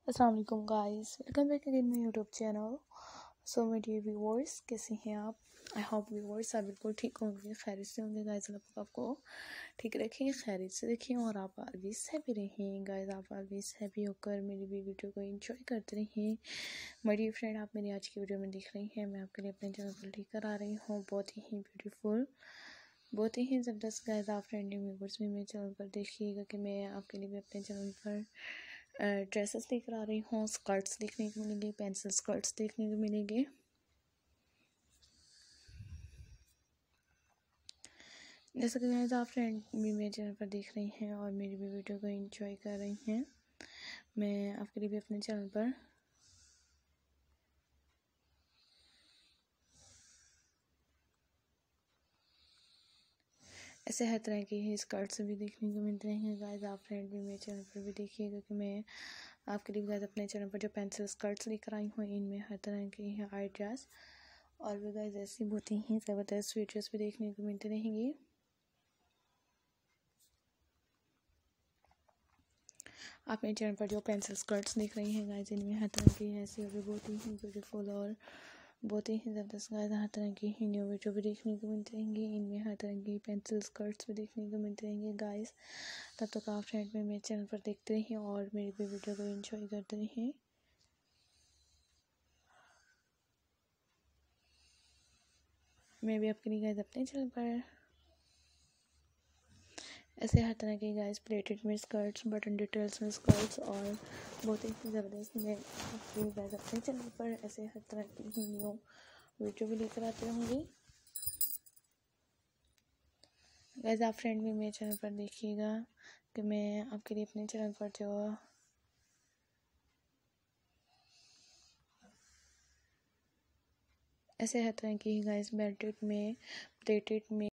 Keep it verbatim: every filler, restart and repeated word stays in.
अस्सलाम वालेकुम guys, welcome back again my YouTube channel. So my dear viewers, कैसे हैं आप? आई होप व्यूअर्स आप बिल्कुल ठीक होंगे, खैरियत से होंगे गाइस। अल्लाह पाक आपको ठीक रखें, खैरियत से रखें और आप ऑलवेज हैप्पी रहें गाइस। आप ऑलवेज हैप्पी होकर मेरी भी वीडियो को एंजॉय करते रहें। माय डियर फ्रेंड, आप मेरी आज की वीडियो में देख रही हैं, मैं आपके लिए अपने चैनल पर लेकर आ रही हूँ बहुत ही ब्यूटीफुल, बहुत ही ज़बरदस्त गाइस। आप फ्रेंडली व्यूअर्स भी मेरे चैनल पर देखिएगा कि मैं आपके लिए भी अपने चैनल पर ड्रेसेस लेकर आ रही हूँ। स्कर्ट्स देखने को मिलेंगे, पेंसिल स्कर्ट्स देखने को मिलेंगे। जैसा कि गाइस आप फ्रेंड भी मेरे चैनल पर देख रही हैं और मेरी भी वीडियो को एंजॉय कर रही हैं, मैं आपके लिए भी अपने चैनल पर ऐसे हर तरह के ही स्कर्ट्स भी देखने को मिलते हैं गाइस। आप फ्रेंड भी मेरे चैनल पर भी देखिएगा कि मैं आपके लिए गाइस अपने चैनल पर जो पेंसिल स्कर्ट्स लेकर आई हूँ, इनमें हर तरह के हैं आइडियाज़ और भी गाइस ऐसी बहुत ही ज़बरदस्त वीडियोस भी देखने को मिलती रहेंगी। आप मेरे चैनल पर जो पेंसिल स्कर्ट्स देख रही हैं गाइस, इनमें हर तरह की ऐसी और भी बहुत ही ब्यूटीफुल और बहुत ही ज़बरदस्त गाइस हर तरह की ही न्यू वीडियो भी देखने को मिलती रहेंगी। इनमें हर तरह की पेंसिल स्कर्ट्स भी देखने को मिलते रहेंगे गाइस। तब तक आप फ्रेंड में मेरे चैनल पर देखते रहिए और मेरी भी वीडियो को एंजॉय करते रहिए। मैं भी आपके लिए गाइस अपने चैनल पर ऐसे हर तरह के गाइस प्लेटेड में स्कर्ट्स, बटन डिटेल्स में स्कर्ट्स और बहुत ही ज़बरदस्त मैं आपके लिए गाइस अपने चैनल पर ऐसे हर तरह की ही न्यू वीडियो भी लेकर आती रहूँगी गाइस। आप फ्रेंड भी मेरे चैनल पर देखिएगा कि मैं आपके लिए अपने चैनल पर जो ऐसे हर तरह की गाइस बेल्टेड में, प्लेटेड में